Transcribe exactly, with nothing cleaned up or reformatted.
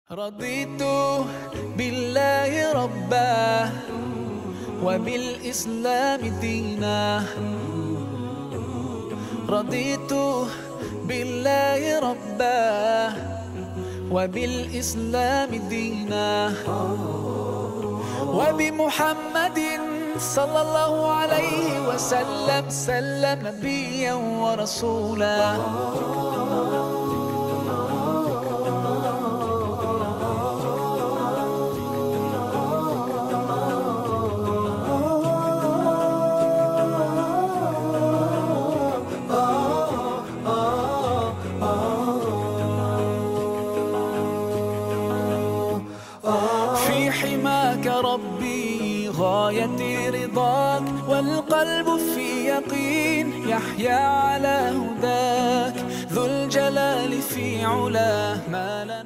رضيت بالله ربا وبالإسلام دينا. رضيت بالله ربا وبالإسلام دينا، وبمحمد صلى الله عليه وسلم سلم نبيا ورسولا. في حماك ربي غايتي رضاك، والقلب في يقين يحيا على هداك، ذو الجلال في علاه ما لا